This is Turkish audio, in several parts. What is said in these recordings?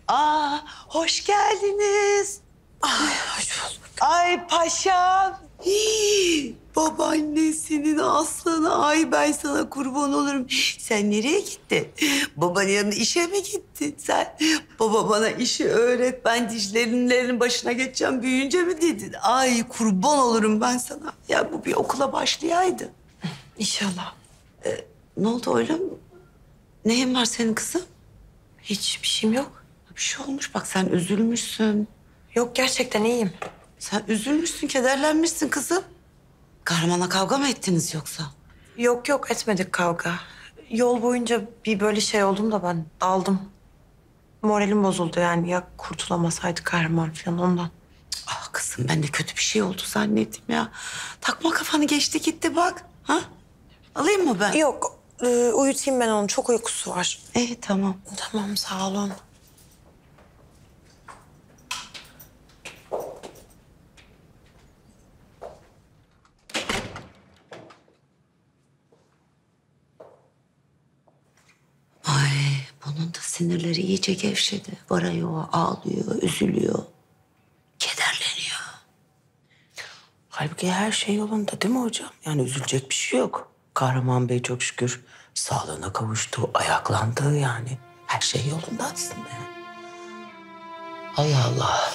Hoş geldiniz. Hoş bulduk. Ay paşam. Babaannesinin aslanı. Ay ben sana kurban olurum. Sen nereye gittin? Babanın yanına işe mi gittin sen? Baba bana işi öğret. Ben Dicle'nin başına geçeceğim. Büyüyünce mi dedin? Ay kurban olurum ben sana. Ya bu bir okula başlayaydı. İnşallah. Ne oldu oğlum? Neyin var senin kızım? Hiçbir şeyim yok. Bir şey olmuş bak sen üzülmüşsün. Yok gerçekten iyiyim. Sen üzülmüşsün, kederlenmişsin kızım. Kahramanla kavga mı ettiniz yoksa? Yok etmedik kavga. Yol boyunca bir böyle şey oldum da ben daldım. Moralim bozuldu yani ya kurtulamasaydı kahraman falan ondan. Ah kızım ben de kötü bir şey oldu zannettim ya. Takma kafanı geçti gitti bak. Ha? Alayım mı ben? Yok uyutayım ben onu çok uykusu var. İyi tamam. Tamam sağ olun. Ay bunun da sinirleri iyice gevşedi. Varıyor, ağlıyor, üzülüyor. Kederleniyor. Halbuki her şey yolunda değil mi hocam? Yani üzülecek bir şey yok. Kahraman Bey çok şükür sağlığına kavuştu, ayaklandı yani. Her şey yolunda aslında yani. Allah Allah.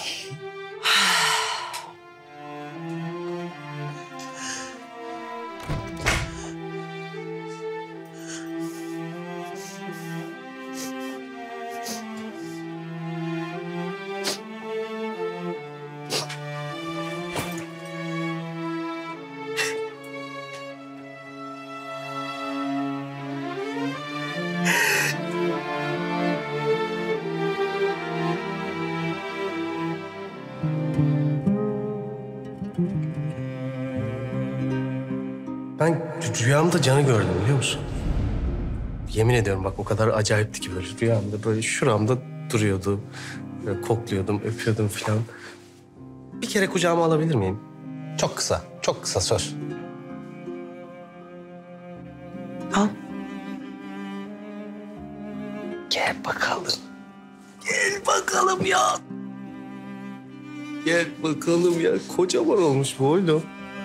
Ben rüyamda Can'ı gördüm biliyor musun? Yemin ediyorum bak o kadar acayipti ki böyle rüyamda böyle şuramda duruyordu. Böyle kokluyordum, öpüyordum falan. Bir kere kucağıma alabilir miyim? Çok kısa söz. Al. Gel bakalım. Gel bakalım ya. Gel bakalım ya. Kocaman olmuş bu oğlum.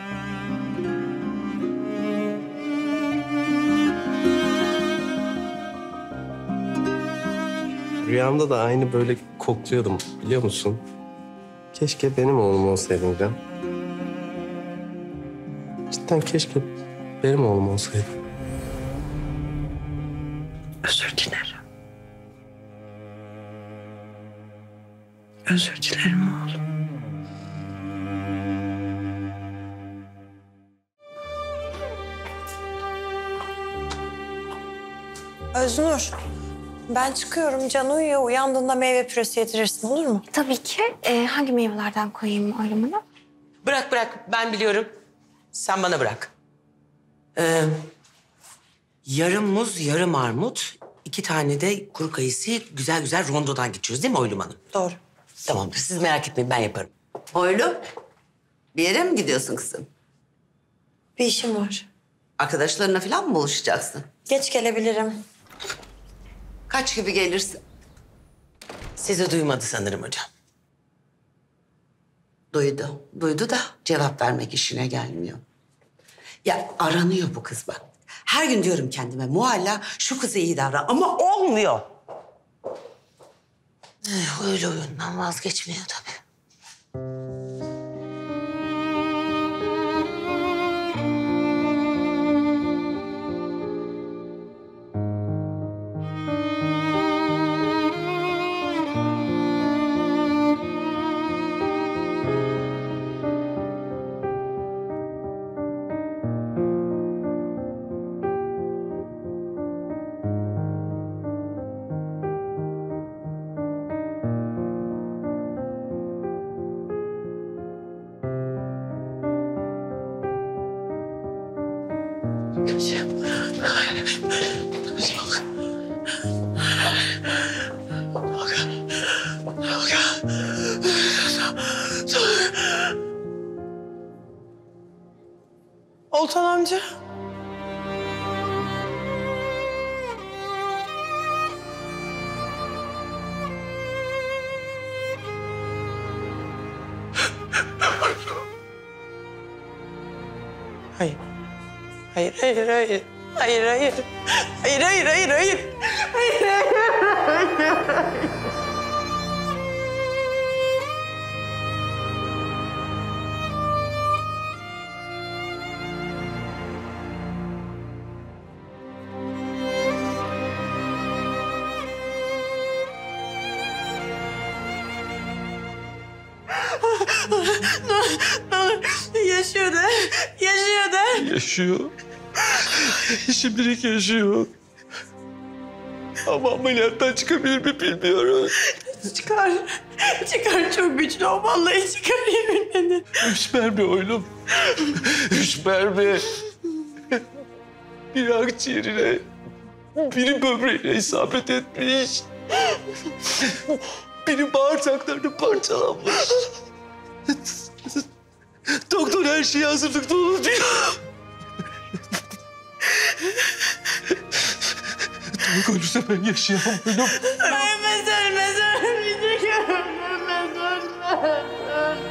Rüyamda da aynı böyle kokluyordum biliyor musun? Keşke benim oğlum olsaydın Can. Cidden keşke benim oğlum olsaydı. Özür dilerim. Özür dilerim oğlum. Öznur, ben çıkıyorum. Can uyuyor. Uyandığında meyve püresi yedirirsin olur mu? Tabii ki. Hangi meyvelerden koyayım ayrımını? Bırak ben biliyorum. Sen bana bırak. Yarım muz, yarım armut. 2 tane de kuru kayısı güzel güzel rondodan geçiyoruz değil mi Oylum Hanım? Doğru. Tamamdır. Siz merak etmeyin ben yaparım. Oğlum bir yere mi gidiyorsun kızım? Bir işim var. Arkadaşlarına falan mı buluşacaksın? Geç gelebilirim. Kaç gibi gelirsin? Sizi duymadı sanırım hocam. Duydu da cevap vermek işine gelmiyor. Ya aranıyor bu kız bak. Her gün diyorum kendime Muhalla şu kızı iyi davran ama olmuyor. Öyle oyundan vazgeçmiyor tabii. Oltan amca. Hayır. Hayır, hayır, hayır. Hayır, hayır. Hayır, hayır, hayır, hayır. Hayır, hayır. Ne olur, yaşıyor da, yaşıyor da. Yaşıyor. Şimdilik yaşıyor. Ama ameliyattan çıkabilir mi bilmiyorum. Çıkar, çıkar çok güçlü o vallahi çıkar yemin ederim. Üşmer oğlum. Üşmer. Biri akciğerine, biri böbreğine isabet etmiş. Biri bağırsaklarını parçalanmış. Doktor her şeyi hazırlıklı olun diyor. Tolga ölürse ben yaşayamam oğlum. Ölmez, ölmez, ölmeyecek. Ölmez, ölmez.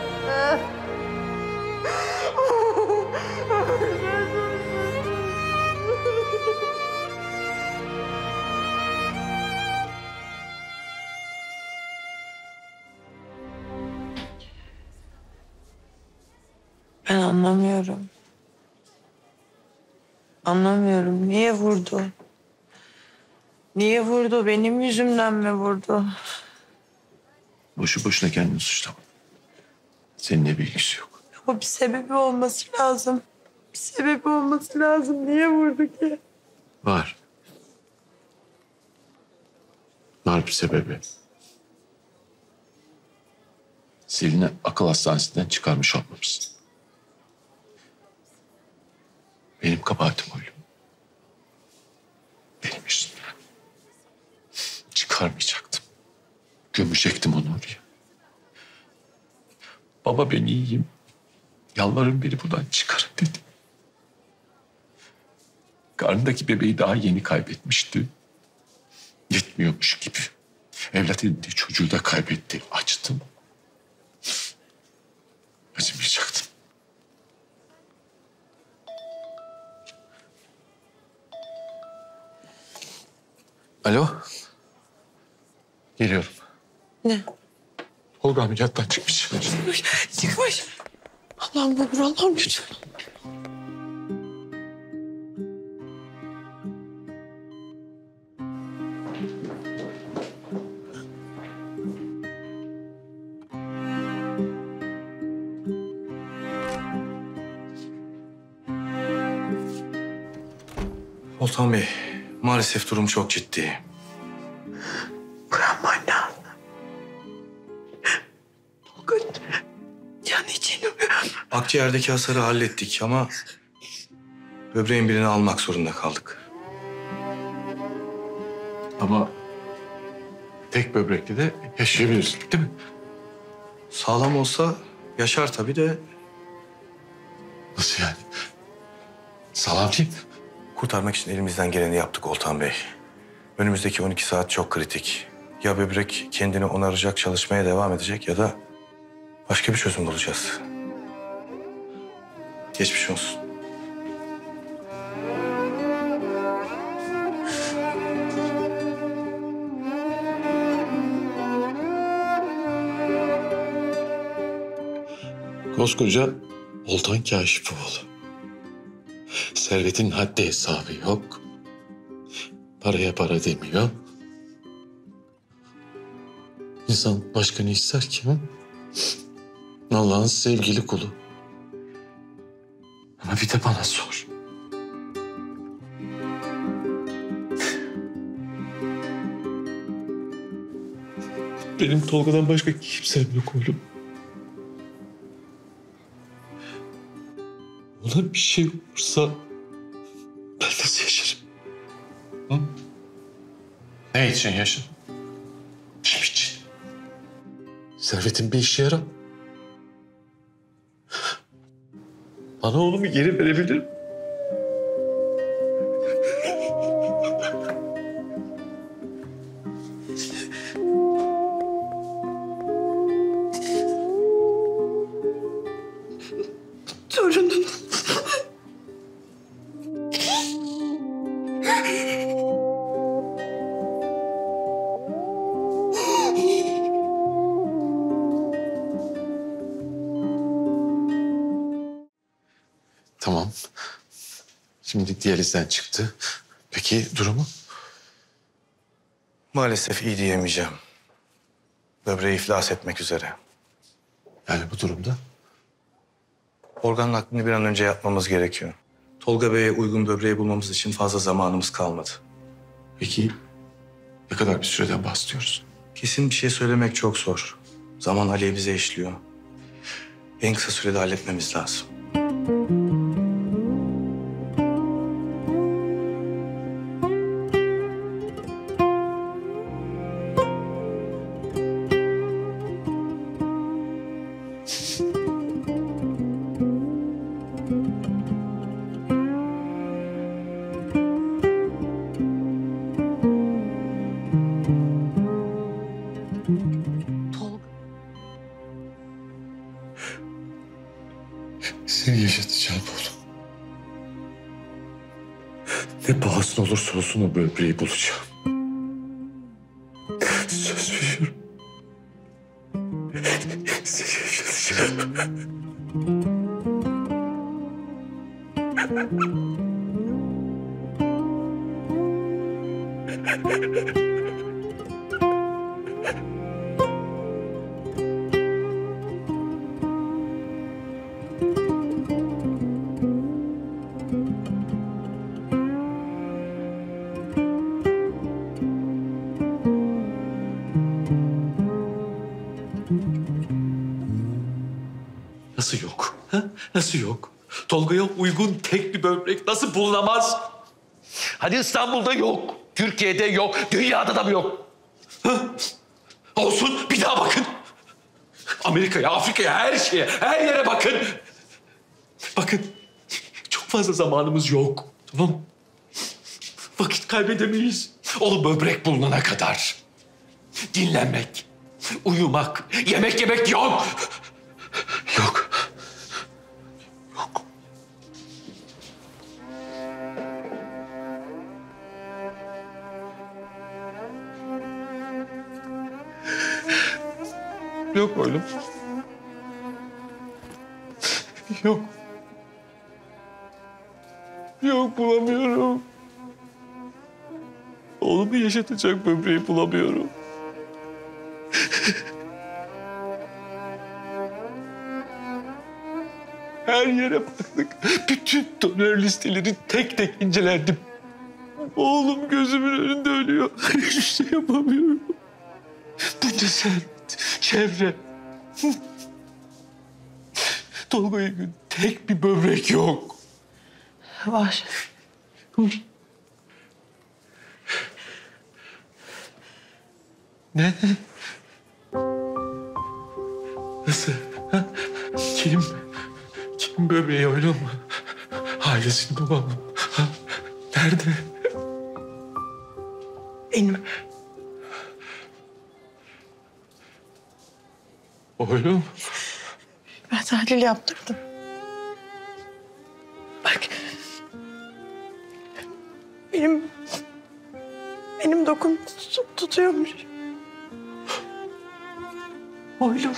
Ben anlamıyorum. Anlamıyorum. Niye vurdu? Niye vurdu? Benim yüzümden mi vurdu? Boşu boşuna kendini suçlama. Seninle bir ilgisi yok. Ama bir sebebi olması lazım. Bir sebebi olması lazım. Niye vurdu ki? Var. Var bir sebebi. Selin'i akıl hastanesinden çıkarmış olmamız. Benim kabahatim oğlum. Benim yüzümden. Çıkarmayacaktım. Gömecektim onu oraya. Baba ben iyiyim. Yalvarırım beni buradan çıkarın dedi. Karnındaki bebeği daha yeni kaybetmişti. Yetmiyormuş gibi. Evlat edindiği çocuğu da kaybetti. Açtım. Acımayacaktım. Alo. Geliyorum. Ne? Tolga ameliyattan çıkmış. Çıkmış. Allah'ım bu Allah'ım gücüm. Oltan Bey, maalesef durum çok ciddi. Uyanman lazım. Tolga, can için uyan. Akciğerdeki hasarı hallettik ama böbreğin birini almak zorunda kaldık. Ama tek böbrekli de yaşayabiliriz değil mi? Sağlam olsa yaşar tabii de Nasıl yani? Sağlam değil mi? kurtarmak için elimizden geleni yaptık Oltan Bey. Önümüzdeki 12 saat çok kritik. Ya böbrek kendini onaracak, çalışmaya devam edecek ya da başka bir çözüm bulacağız. Geçmiş olsun. Koskoca Oltan Kaşifoğlu. Servetin haddi hesabı yok. Paraya para demiyor. İnsan başka ne ister ki? Hı? Allah'ın sevgili kulu. Ama bir de bana sor. Benim Tolga'dan başka kimsem yok oğlum. Ona bir şey olursa ben nasıl yaşarım? Hı? Ne için yaşarım? Kim için? Servetin bir işe yarar. Bana oğlumu geri verebilir mi? Torunun Şimdi diyalizden çıktı. Peki durumu? Maalesef iyi diyemeyeceğim. Böbreği iflas etmek üzere. Yani bu durumda? Organ naklini bir an önce yapmamız gerekiyor. Tolga Bey'e uygun böbreği bulmamız için fazla zamanımız kalmadı. Peki ne kadar bir süreden bahsediyoruz? Kesin bir şey söylemek çok zor. Zaman aleyhimize işliyor. En kısa sürede halletmemiz lazım. Seni yaşatacağım oğlum. Ne pahasına olursa olsun o böbreği bulacağım. Söz veriyorum. Seni yaşatacağım. Nasıl yok? Ha? Nasıl yok? Tolga'ya uygun tek bir böbrek nasıl bulunamaz? Hadi İstanbul'da yok, Türkiye'de yok, dünyada da mı yok? Ha? Olsun, bir daha bakın. Amerika'ya, Afrika'ya, her şeye, her yere bakın. Bakın, çok fazla zamanımız yok, tamam mı? Vakit kaybedemeyiz. O böbrek bulunana kadar. Dinlenmek, uyumak, yemek yemek yok. Yok. Yok. Yok oğlum. Yok. Yok, bulamıyorum. Oğlumu yaşatacak böbreği bulamıyorum. Her yere baktık. Bütün donör listeleri tek tek incelendim. Oğlum gözümün önünde ölüyor. Hiçbir şey yapamıyorum. Bu cesaret, çevre. Tolga'ya gün tek bir böbrek yok. Var. Ne? Nasıl? Ha? Kim? Kim böbreği öyle mi? Ailesini babam mı? Ha? Nerede? Benim. Oğlum. Ben tahlil yaptırdım. Bak. Benim dokum tutuyormuş. Oğlum.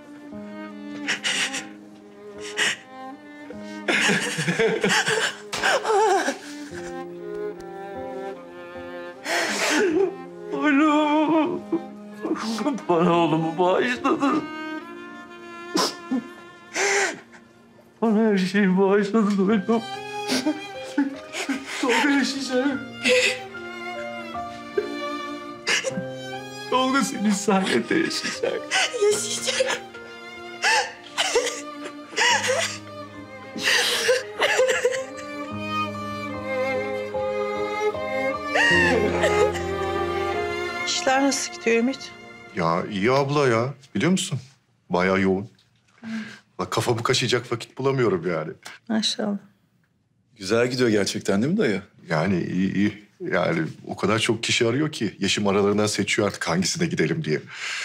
Oğlum. Bana oğlumu bağışladın. Bana her şeyi bağışladın oğlum. Tolga yaşayacak. Tolga senin sayende yaşayacak. Yaşayacak. İşler nasıl gidiyor Ümit? Ya iyi abla ya. Biliyor musun? Bayağı yoğun. Bak kafamı kaşıyacak vakit bulamıyorum yani. Maşallah. Güzel gidiyor gerçekten değil mi dayı? Yani iyi. Yani o kadar çok kişi arıyor ki Yeşim aralarından seçiyor artık hangisine gidelim diye.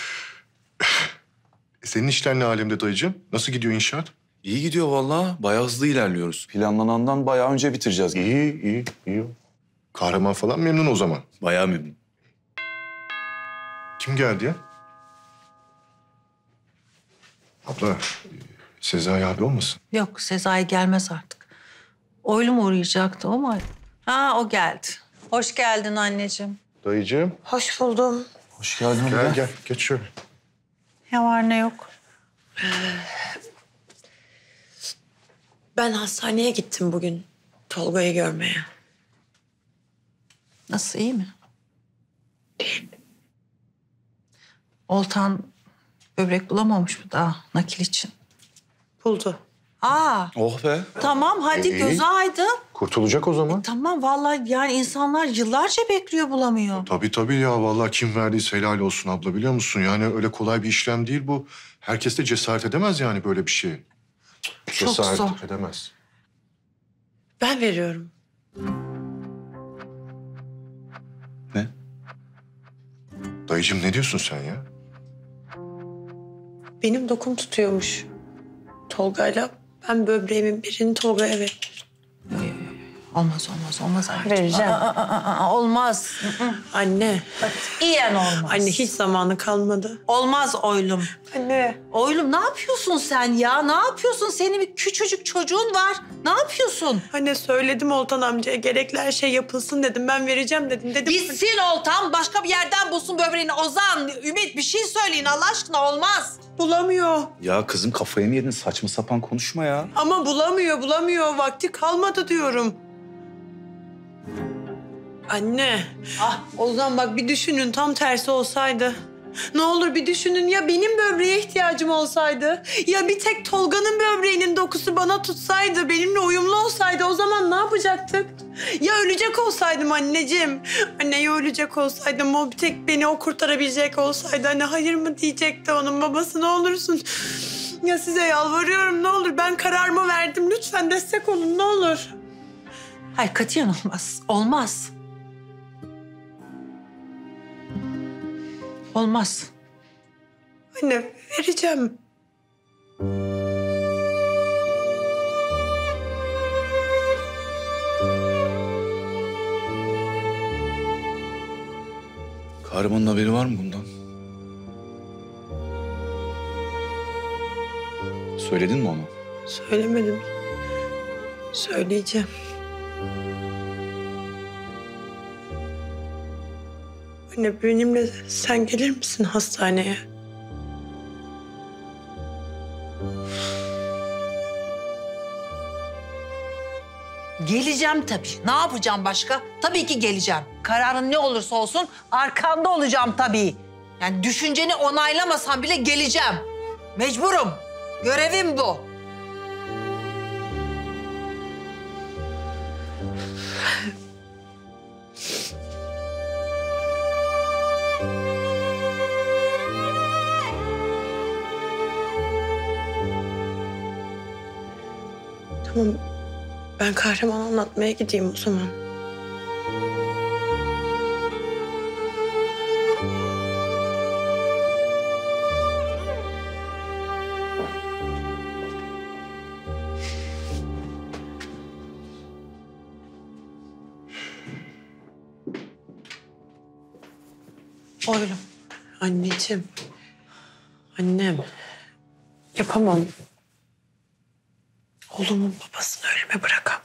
Senin işler ne alemde dayıcığım? Nasıl gidiyor inşaat? İyi gidiyor vallahi. Bayağı hızlı ilerliyoruz. Planlanandan bayağı önce bitireceğiz. İyi. Kahraman falan memnun o zaman. Bayağı memnun. Kim geldi ya? Abla, Sezai abi olmasın? Yok, Sezai gelmez artık. Oylum uğrayacaktı ama... Ha, o geldi. Hoş geldin anneciğim. Dayıcığım. Hoş buldum. Hoş geldin. Gel gel geç şöyle. Ne var ne yok. Ben hastaneye gittim bugün Tolga'yı görmeye. Nasıl, iyi mi? Oltan böbrek bulamamış mı daha nakil için? Buldu. Aa, Oh be. tamam hadi İyi. gözü aydın. Kurtulacak o zaman. Tamam vallahi yani insanlar yıllarca bekliyor bulamıyor. Tabii ya vallahi kim verdiyse helal olsun abla biliyor musun? Yani öyle kolay bir işlem değil bu. Herkes de cesaret edemez yani böyle bir şey. Çok Cesaret zor. edemez. Ben veriyorum. Ne? Dayıcığım ne diyorsun sen ya? Benim dokum tutuyormuş Tolga'yla. Ben böbreğimin birini Tolga'ya veririm. Olmaz anneciğim. Vereceğim. Olmaz. Anne. İyen olmaz. Anne hiç zamanı kalmadı. Olmaz oylum. Anne. Oylum ne yapıyorsun sen ya? Ne yapıyorsun? Senin bir küçücük çocuğun var. Ne yapıyorsun? Anne söyledim Oltan amcaya gerekli her şey yapılsın dedim. Ben vereceğim dedim. Bitsin Oltan. Başka bir yerden bulsun böbreğini. Ozan, Ümit bir şey söyleyin Allah aşkına olmaz. Bulamıyor. Ya kızım kafayı mı yedin? Saçma sapan konuşma ya. Ama bulamıyor. Vakti kalmadı diyorum. Anne. Ozan bak bir düşünün tam tersi olsaydı. Ne olur bir düşünün ya benim böbreğe ihtiyacım olsaydı. Ya bir tek Tolga'nın böbreğinin dokusu bana tutsaydı, benimle uyumlu olsaydı o zaman ne yapacaktık? Ya ölecek olsaydım anneciğim. Anne ya ölecek olsaydım o bir tek beni o kurtarabilecek olsaydı. Anne hayır mı diyecekti onun babası ne olursun. Ya size yalvarıyorum ne olur ben kararımı verdim. Lütfen destek olun ne olur. Hayır katiyen olmaz. Olmaz. Olmaz. Anne vereceğim. Kahramanın haberi var mı bundan? Söyledin mi ona? Söylemedim. Söyleyeceğim. Anne benimle sen gelir misin hastaneye? Geleceğim tabii. Ne yapacağım başka? Tabii ki geleceğim. Kararın ne olursa olsun arkanda olacağım tabii. Yani düşünceni onaylamasam bile geleceğim. Mecburum. Görevim bu. Tamam. Ben kahraman anlatmaya gideyim o zaman. Oylum. Anneciğim. Annem. Yapamam. Oğlumun babasını ölüme bırakamam.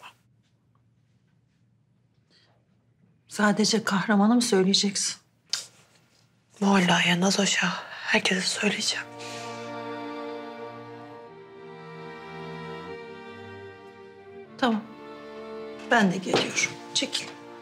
Sadece kahramana mı söyleyeceksin? Mualla'ya, Nazoş'a, herkese söyleyeceğim. Tamam. Ben de geliyorum. Çekil.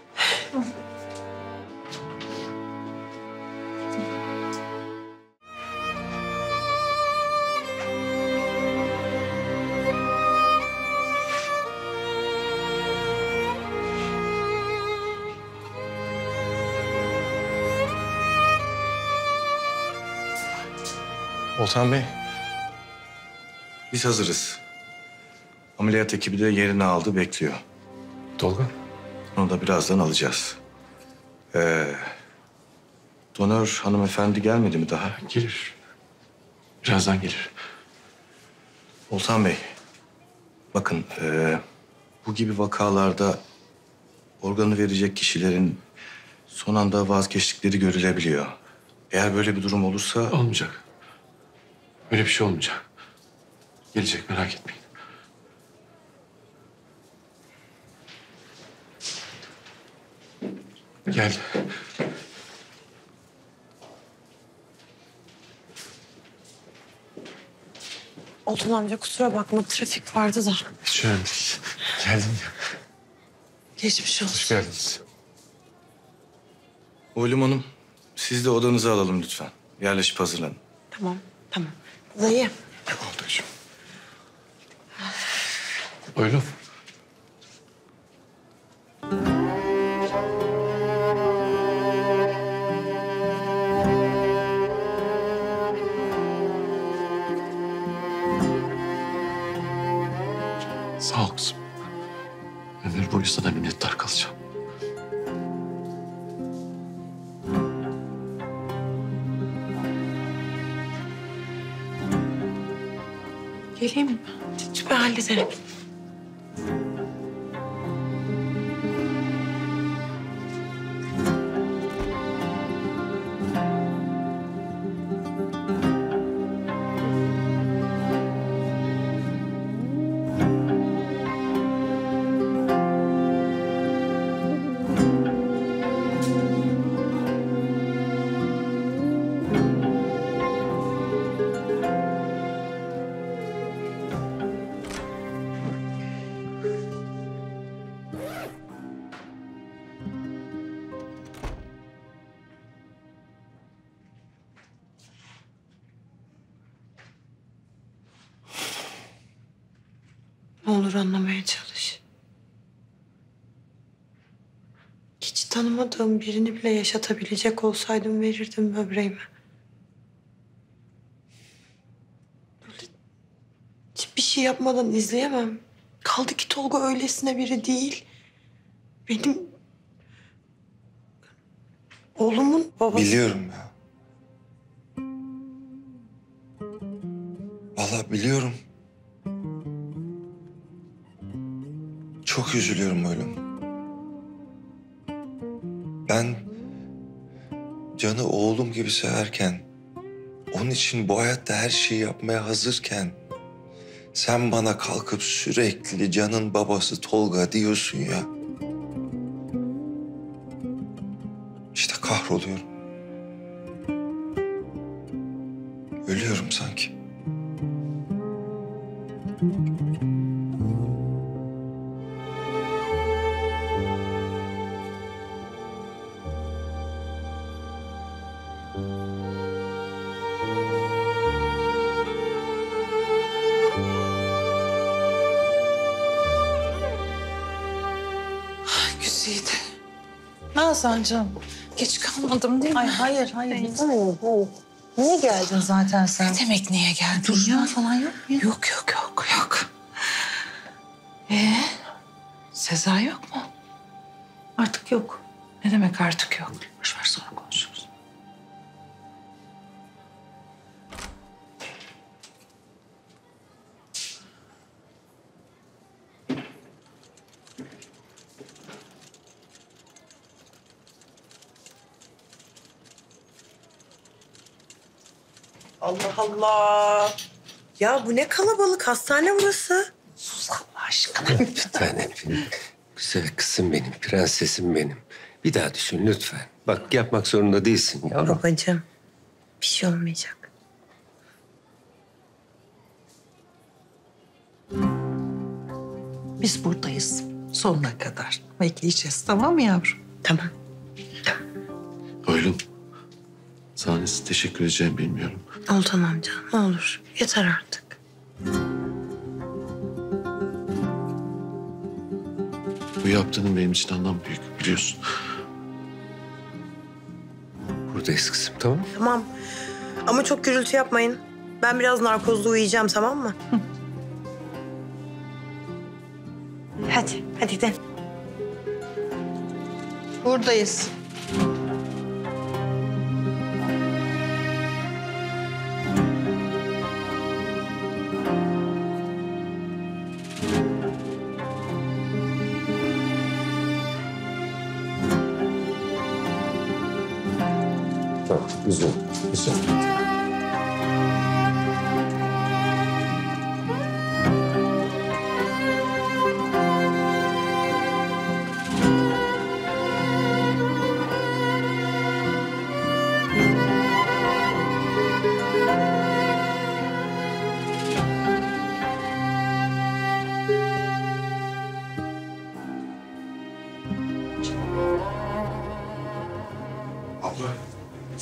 Oltan Bey. Biz hazırız. Ameliyat ekibi de yerini aldı, bekliyor. Tolga. Onu da birazdan alacağız. Donör hanımefendi gelmedi mi daha? Gelir. Birazdan gelir. Oltan Bey, bakın bu gibi vakalarda organı verecek kişilerin son anda vazgeçtikleri görülebiliyor. Eğer böyle bir durum olursa... Olmayacak. Öyle bir şey olmayacak. Gelecek merak etmeyin. Gel. Oltan amca kusura bakma trafik vardı da. Hiç önemli değil. Geldim ya. Geçmiş olsun. Hoş geldiniz. Oylum Hanım, siz de odanızı alalım lütfen. Yerleşip hazırlanın. Tamam tamam. Dayı. Oldacığım. Oylum. Sağ ol kızım. Ömür boyu sana minnettar kalacağım. Geleyim mi? Ben hallederim. Ne olur anlamaya çalış. Hiç tanımadığım birini bile yaşatabilecek olsaydım verirdim böbreğimi. Böyle hiçbir şey yapmadan izleyemem. Kaldı ki Tolga öylesine biri değil. Benim oğlumun babası. Biliyorum ya. Vallahi biliyorum. Çok üzülüyorum oğlum. Ben Can'ı oğlum gibi severken, onun için bu hayatta her şeyi yapmaya hazırken, sen bana kalkıp sürekli Can'ın babası Tolga diyorsun ya. İşte kahroluyorum. Ölüyorum sanki. Güzide. Nazancığım, geç kalmadım değil mi? Ay hayır. Niye geldin zaten sen? Ne demek niye geldin Duruşman ya? falan yok mu? Yok. Sezai yok mu? Artık yok. Ne demek artık yok? Boş ver sonra konuşuruz. Allah Allah. Ya bu ne kalabalık. Hastane burası. Sus Allah aşkına. Bir tanem benim. Güzel kızım benim, prensesim benim. Bir daha düşün lütfen. Bak yapmak zorunda değilsin yavrum. Babacığım bir şey olmayacak. Biz buradayız sonuna kadar. Bekleyeceğiz, tamam mı yavrum? Tamam. Oylum. Sana nasıl teşekkür edeceğimi bilmiyorum. Oltan amca ne olur yeter artık. Bu yaptığının benim için anlam büyük biliyorsun. Buradayız kızım, tamam mı? Tamam ama çok gürültü yapmayın. Ben biraz narkozda uyuyacağım, tamam mı? Hadi gidelim. Buradayız. Tamam, güzel.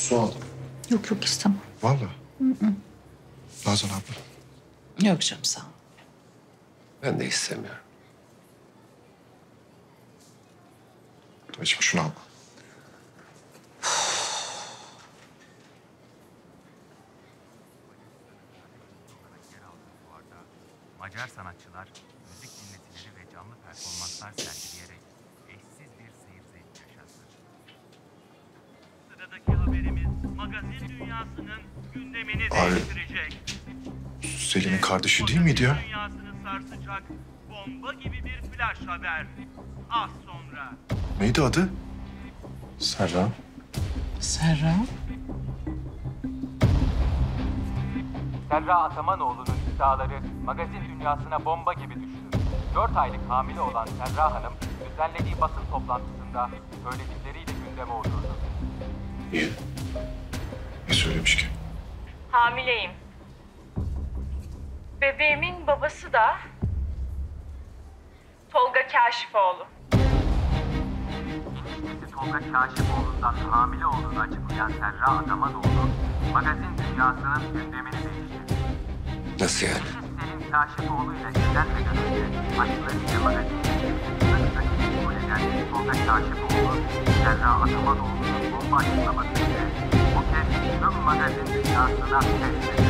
Su aldım. Yok yok istemem. Vallahi. Nazan abla. Yok canım sağ ol. Ben de istemiyorum. İçme şunu al. Macar sanatçılar müzik dinletileri ve canlı performanslar sergileyerek eşsiz bir seyir zevki yaşattı. Sıradaki haberimiz magazin dünyasının gündemini değiştirecek. Selin'in kardeşi değil miydi ya? Dünyasını sarsacak bomba gibi bir flash haber. Az sonra. Neydi adı? Serra. Serra? Serra Atamanoğlu'nun iddiaları magazin dünyasına bomba gibi düştü. 4 aylık hamile olan Serra Hanım düzenlediği basın toplantısında söyledikleriyle gündeme oturdu. Niye? Ne söylemiş ki? Hamileyim. Bebeğimin babası da Tolga Kaşifoğlu. İlişkisi Tolga Kaşifoğlu'ndan hamile olduğunu açıklayan Serra Atamanoğlu, magazin dünyasının gündemini değiştirdi. Nasıl yani? Selin Kaşifoğlu ile evlenmeden önce aşklarıyla magazin dünyasındaki kabul eden Tolga Kaşifoğlu, Serra Atamanoğlu'nun bomba açıklaması ile o kez tüm magazin dünyasına test